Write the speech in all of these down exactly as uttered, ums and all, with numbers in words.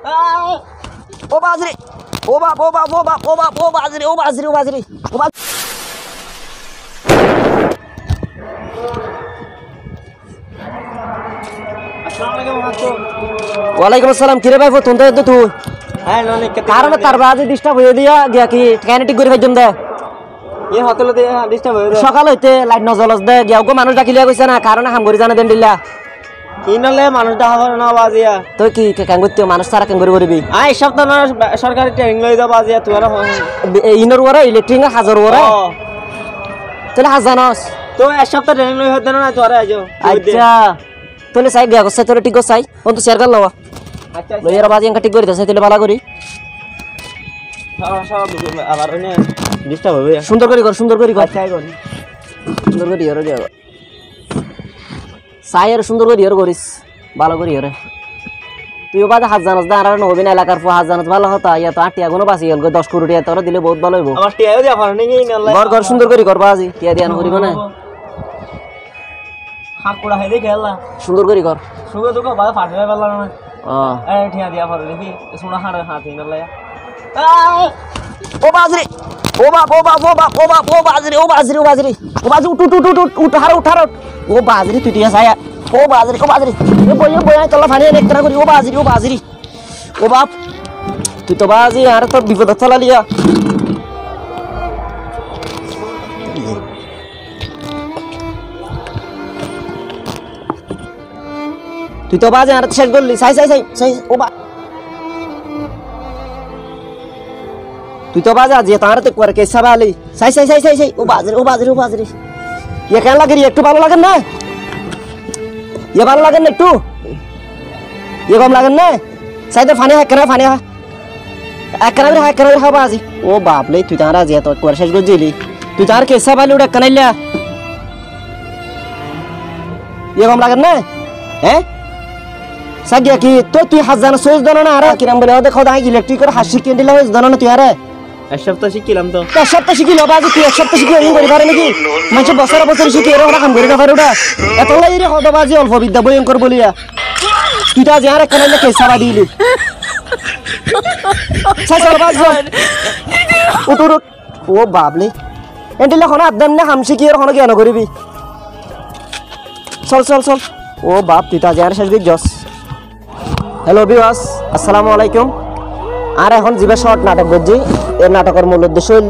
ও বাজরি ও বাপ ও বাপ ও বাপ ও বাপ ও বাজরি ও বাজরি ও বাজরি ও বাজরি ওয়ালাইকুম আসসালাম। কিরে ভাই ফোন দে তুই? হ্যাঁ ননি কে কারণ তার বাজে ডিস্টার্ব হয়ে দিয়া গিয়া কি কাইনেটিক করে ভাইজম দে এই হোটেলে দে ডিস্টার্ব হয়ে দে সকাল হইতে লাইট নজলস দে গিয়া গো মানুষ ডাকিলিয়া কইছে না কারণ হাম করি জানা দেন দিলা ইনলে মানুষ ডাহাবার না বাজিয়া তুই কি কেন করতে মানুষ সারা কেন করবি? আই সপ্তাহ মানুষ সরকারি ট্রেনিং লই দা বাজিয়া তুই আর ইনর ওরা ইলেকট্রিক হাজার ওরা তাহলে হাজানস তো এক সপ্তাহ ট্রেনিং লই হতে না তুই আর আইজো। আচ্ছা তাহলে সাই গিয়া গছে তোর ঠিক চাই কোন তো শেয়ার কর লওয়া আচ্ছা লইয়ার বাজি এনকা ঠিক করে দেছে তাহলে ভালো করি সব সব আবার নে ডিস্টার্ব হবে। সুন্দর করে কর সুন্দর করে কর আচ্ছা করি সুন্দর করে ইয়র দিয়া সাই আর সুন্দর করে ইয়র করিস ভালো করে ইয়রে তুইও বাদে হাত জানাস দা আর নবীন এলাকার পর হাত জানাস ভালো হতা ইয়া তো আটিয়া গুনো বাঁচি গেল দশ কোটি টাকা তোরা দিলে বহুত ভালো হইব। আমার টিয়াও দিয়া পারে নাকি ইনলে ঘর ঘর সুন্দর করে কর বাজি টিয়া দিয়া করিব না হাত কোড়া হই দেখে আল্লাহ সুন্দর করে কর সুগো তো বাবা ফাটে পারলা না ও এই টিয়া দিয়া পারে নাকি সোনা হাড় হাত ইনলে ও বাজরি ও বাপ ও বাপ ও বাপ ও বাপ ও বাজরি ও বাজরি ও বাজরি ও বাজরি উঠ উঠ উঠ উঠ উঠ হার উঠ হার ও বাজরি তুই টিয়া ছায়া ও বাজরি ও বাজরি এ বই বই তোলা ফানি এক টাকা করি ও বাজরি ও বাজরি ও বাপ তুই তো বাজি আর তোর বিপদ চলা লিয়া তুই তো বাজে আর শেষ করলি সাই সাই সাই সাই ও বা তুই তো বাজা যে তার তো করে কেসা বালি সাই সাই সাই সাই সাই ও বাজরে ও বাজরে ও বাজরে ইয়ে কেন লাগে একটু ভালো লাগেন না ইয়ে ভালো লাগেন না একটু ইয়ে কম লাগেন না সাইতে ফানি হ্যাঁ কেন ফানি হ্যাঁ এক কেন হ্যাঁ কেন হ্যাঁ বাজি ও বাপলে তুই তারা যে তো করে শেষ করে দিলি তুই তার কেসা বালি ওটা কানাইলা ইয়ে কম লাগেন না হ্যাঁ সাগিয়া কি তো তুই হাজার সোজ দানো না আরে কিরাম বলে দেখো দাই ইলেকট্রিক করে হাসি কেন দিলা হইছ দানো না তুই আরে এক সপ্তাহ শিখিলাম তো এক সপ্তাহ শিখিল বাজি তুই এক সপ্তাহ শিখি এই করি পারে নাকি মানুষ বছর বছর শিখি এর ওরা কাম করি না পারে ওটা এত লাই রে হদ বাজি অল্প বিদ্যা ভয়ঙ্কর বলিয়া তুই তা যে আরে কেন লেখে সারা দিলি সাই সারা বাজি উঠ উঠ ও বাবলে এন্ডিলা কোন আদম না হামশি কি এর কোন জ্ঞান করিবি চল চল চল ও বাপ তুই তা যে আরে শেষ গিয়ে জস হ্যালো ভিউয়ার্স আসসালামু আলাইকুম। আর এখন জিবা শর্ট নাটক বুঝছি এর নাটকের মূল উদ্দেশ্য হইল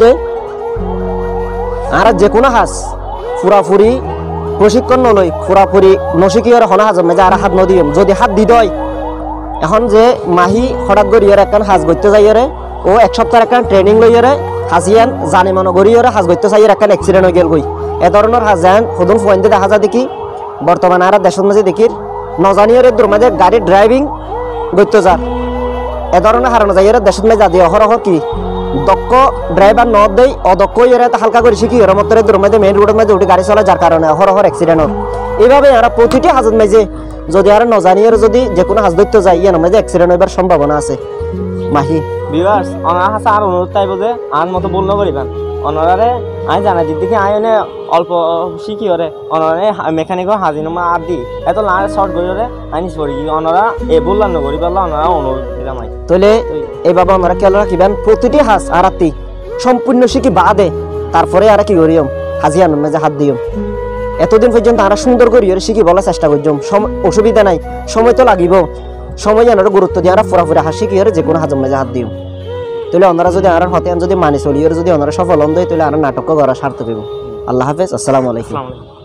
আর যে কোনো হাস পুরাপুরি প্রশিক্ষণ নলই পুরাপুরি নশিকিয়র হনা হাজ মেজা আর হাত নদীম যদি হাত দি দয় এখন যে মাহি হঠাৎ গড়িয়ার একখান হাজ গড়তে যাইয়ারে ও এক সপ্তাহ একখান ট্রেনিং লইয়ারে হাজিয়ান জানে মনে গড়িয়ারে হাজ গড়তে যাইয়ার একখান অ্যাক্সিডেন্ট হয়ে গেল গই এ ধরনের হাজান সদুন ফোয়েন্টে দেখা যায় দেখি বর্তমানে আর দেশের মাঝে দেখির নজানিয়রের দূর মাঝে গাড়ি ড্রাইভিং গড়তে যার এ ধরনের হারানো যায় এর দেশের মাঝে দিয়ে অহর অহর কি দক্ষ ড্রাইভার ন দেয় অদক্ষ এরা হালকা করে শিখি এর মধ্যে দূর মাঝে মেইন রোডের মাঝে উঠে গাড়ি চলা যার কারণে অহর অহর অ্যাক্সিডেন্ট হয়। এইভাবে এরা প্রতিটি হাজত মাঝে যদি আর নজানিয়র যদি যে কোনো হাজ ধরতে যায় ইয়ার মাঝে অ্যাক্সিডেন্ট হইবার সম্ভাবনা আছে। মাহি ভিউয়ার্স অনার হাসা আর অনুরোধ তাই বোঝে আর মতো বল করিবেন অনারে আমি জানা যে দেখি আই এনে অল্প শিখি ওরে অনারে মেকানিকর হাজিনামা আর দি এত লাল শর্ট করে ওরে আইনিস পড়ি অনারা এ বললাম না করি পারলো অনারা অনুরোধ দিলাম আই তাহলে এইভাবে আমরা খেয়াল রাখিবেন প্রতিটি হাজ আর আত্মি সম্পূর্ণ শিখি বাদে তারপরে আর কি করিম হাজিয়ান মাঝে হাত দিম এতদিন পর্যন্ত আমরা সুন্দর করি ওরে শিখি বলার চেষ্টা করছিম অসুবিধা নাই সময় তো লাগিব সময় জানার গুরুত্ব দিয়ে আমরা পুরাপুরি হাসি কি যে কোনো হাজম মাঝে হাত দিও তাহলে ওনারা যদি আর হতে যদি মানি চলি যদি ওনারা সফল হন দেয় তাহলে আর নাটক করা স্বার্থ পেব। আল্লাহ হাফেজ আসসালামু আলাইকুম।